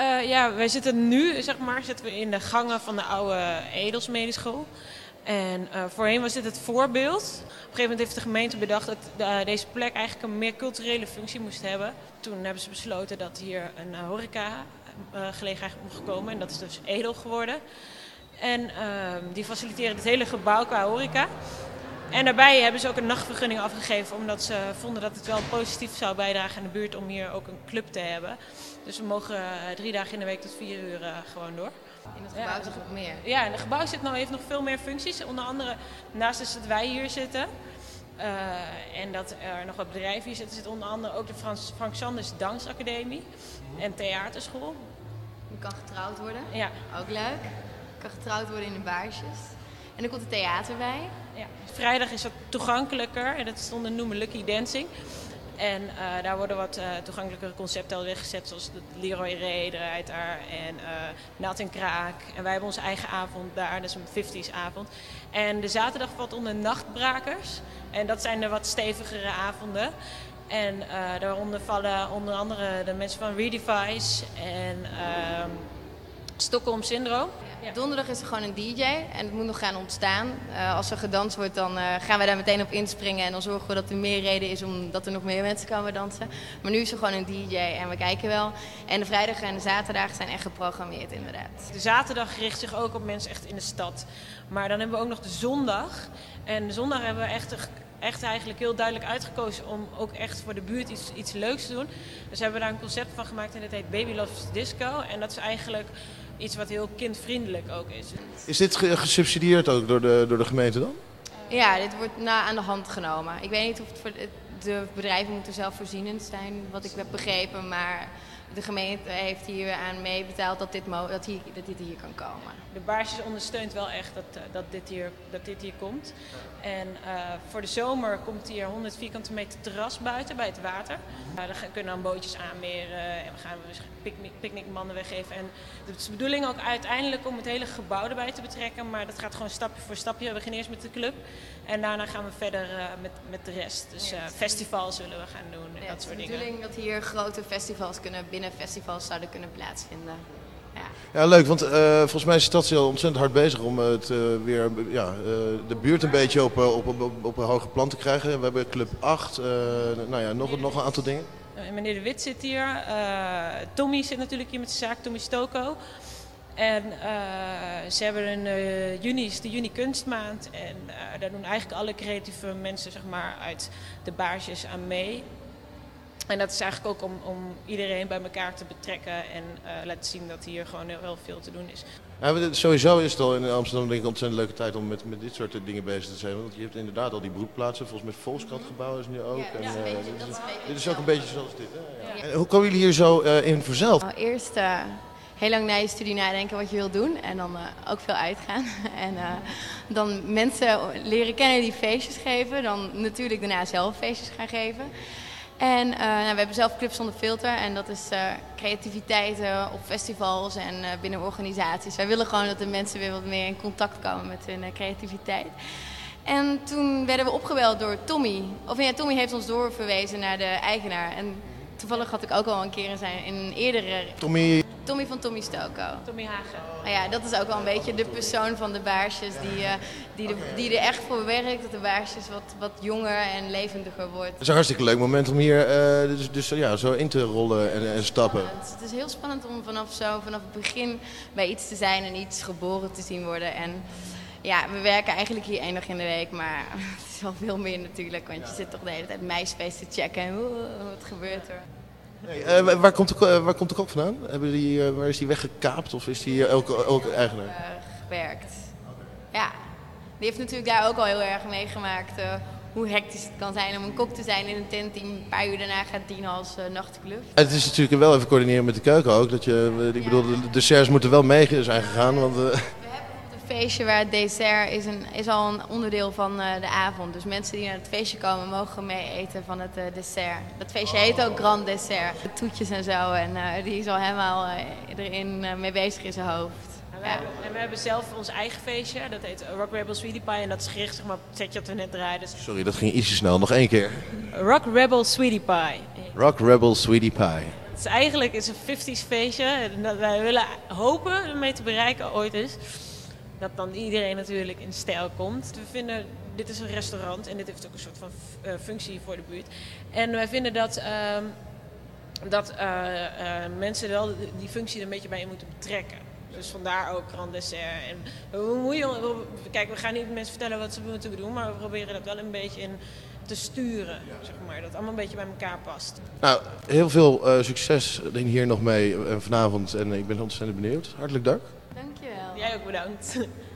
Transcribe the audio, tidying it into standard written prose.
Ja, wij zitten nu, zeg maar, zitten we in de gangen van de oude Edelsmedeschool. En voorheen was dit het voorbeeld. Op een gegeven moment heeft de gemeente bedacht dat deze plek eigenlijk een meer culturele functie moest hebben. Toen hebben ze besloten dat hier een horeca-gelegenheid mocht komen. En dat is dus Edel geworden. En die faciliteren het hele gebouw qua horeca. En daarbij hebben ze ook een nachtvergunning afgegeven, omdat ze vonden dat het wel positief zou bijdragen aan de buurt om hier ook een club te hebben. Dus we mogen 3 dagen in de week tot 4 uur gewoon door. In het gebouw zit nog meer. Ja, en het gebouw heeft nog veel meer functies. Onder andere, naast is dat wij hier zitten en dat er nog wat bedrijven hier zitten, zit onder andere ook de Frank Sanders Dansacademie en theaterschool. Je kan getrouwd worden. Ja. Ook leuk. Je kan getrouwd worden in de baarsjes. En er komt het theater bij. Ja. Vrijdag is dat toegankelijker en dat is onder noemen Lucky Dancing. En daar worden wat toegankelijkere concepten al weggezet, zoals de Leroy Ray draait daar en Nat en Kraak. En wij hebben onze eigen avond daar, dat is een 50s avond. En de zaterdag valt onder Nachtbrakers. En dat zijn de wat stevigere avonden. En daaronder vallen onder andere de mensen van Redevice en Stockholm Syndroom. Ja. Donderdag is er gewoon een DJ en het moet nog gaan ontstaan. Als er gedanst wordt, dan gaan we daar meteen op inspringen en dan zorgen we dat er meer reden is omdat er nog meer mensen komen dansen. Maar nu is er gewoon een DJ en we kijken wel. En de vrijdag en de zaterdag zijn echt geprogrammeerd inderdaad. De zaterdag richt zich ook op mensen echt in de stad. Maar dan hebben we ook nog de zondag. En de zondag hebben we echt eigenlijk heel duidelijk uitgekozen om ook echt voor de buurt iets leuks te doen. Dus hebben we daar een concept van gemaakt en dat heet Baby Loves Disco. En dat is eigenlijk iets wat heel kindvriendelijk ook is. Is dit gesubsidieerd ook door de gemeente dan? Ja, dit wordt aan de hand genomen. Ik weet niet of het voor de bedrijven moeten zelfvoorzienend zijn, wat ik heb begrepen. Maar de gemeente heeft hier aan meebetaald dat dit hier kan komen. De baarsjes ondersteunt wel echt dat dit hier komt. En voor de zomer komt hier 100 vierkante meter terras buiten bij het water. Daar kunnen dan bootjes aanmeren en we gaan picknickmannen weggeven. En het is de bedoeling ook uiteindelijk om het hele gebouw erbij te betrekken. Maar dat gaat gewoon stapje voor stapje. We beginnen eerst met de club en daarna gaan we verder met de rest. Dus festivals zullen we gaan doen en dat soort dingen. Het is de bedoeling dat hier grote festivals binnen festivals zouden kunnen plaatsvinden. Ja, leuk, want volgens mij is de stad heel ontzettend hard bezig om het de buurt een beetje op een hoger plan te krijgen. We hebben Club 8, nog een aantal dingen. Meneer De Wit zit hier, Tommy zit natuurlijk hier met zijn zaak, Tommy Stoko. En ze hebben juni is de Juni Kunstmaand en daar doen eigenlijk alle creatieve mensen zeg maar, uit de baarsjes aan mee. En dat is eigenlijk ook om iedereen bij elkaar te betrekken en laten zien dat hier gewoon heel veel te doen is. Ja, sowieso is het al in Amsterdam denk ik een ontzettend leuke tijd om met dit soort dingen bezig te zijn. Want je hebt inderdaad al die broedplaatsen, volgens mij het Volkskrantgebouw is nu ook. Ja, dit is ook een beetje zoals dit. Hè? Ja. En hoe komen jullie hier zo in verzeld? Eerst heel lang naar je studie nadenken wat je wilt doen en dan ook veel uitgaan. En dan mensen leren kennen die feestjes geven, dan natuurlijk daarna zelf feestjes gaan geven. En we hebben zelf Club Zonder Filter en dat is creativiteit op festivals en binnen organisaties. Wij willen gewoon dat de mensen weer wat meer in contact komen met hun creativiteit. En toen werden we opgebeld door Tommy. Tommy heeft ons doorverwezen naar de eigenaar. En toevallig had ik ook al een keer in een eerdere... Tommy van Tommy Stoko. Tommy Hagen. Nou ja, dat is ook wel een beetje de persoon van de baarsjes die er echt voor werkt. Dat de baarsjes wat jonger en levendiger wordt. Het is een hartstikke leuk moment om hier zo in te rollen en stappen. Het is heel spannend om vanaf het begin bij iets te zijn en iets geboren te zien worden. En ja, we werken eigenlijk hier 1 dag in de week, maar het is wel veel meer natuurlijk. Want je zit toch de hele tijd MySpace te checken en wat gebeurt er? Hey, waar komt de kok vandaan? Waar is die weggekaapt of is die elke eigenaar? Gewerkt. Ja, die heeft natuurlijk daar ook al heel erg meegemaakt hoe hectisch het kan zijn om een kok te zijn in een tent die een paar uur daarna gaat dienen als nachtclub. Het is natuurlijk wel even coördineren met de keuken ook. Bedoel, de desserts moeten wel mee zijn gegaan. Want, We hebben een feestje waar het dessert is al een onderdeel van de avond. Dus mensen die naar het feestje komen mogen mee eten van het dessert. Dat feestje heet ook Grand Dessert. De toetjes en zo en die is al helemaal erin mee bezig in zijn hoofd. En we hebben zelf ons eigen feestje, dat heet Rock Rebel Sweetie Pie en dat is gericht zeg maar, op het setje dat we net draaiden. Sorry, dat ging ietsje snel. Nog 1 keer. Rock Rebel Sweetie Pie. Rock Rebel Sweetie Pie. is eigenlijk een 50's feestje. En dat wij willen hopen ermee te bereiken ooit is. Dat dan iedereen natuurlijk in stijl komt. We vinden, dit is een restaurant en dit heeft ook een soort van functie voor de buurt. En wij vinden dat mensen wel die functie er een beetje bij in moeten betrekken. Dus vandaar ook grand dessert. En kijk, we gaan niet mensen vertellen wat ze moeten doen, maar we proberen dat wel een beetje in te sturen. Zeg maar, dat het allemaal een beetje bij elkaar past. Nou, heel veel succes hier nog mee vanavond en ik ben ontzettend benieuwd. Hartelijk dank. Dankjewel. Jij ook bedankt.